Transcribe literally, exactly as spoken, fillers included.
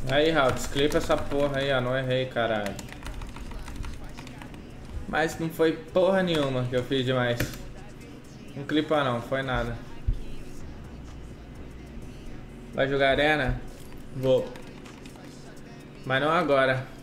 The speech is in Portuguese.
Aí, Raul, desclipa essa porra aí, ó. Não errei, caralho. Mas não foi porra nenhuma que eu fiz demais. Não clipa não, foi nada. Vai jogar arena? Vou. Mas não agora.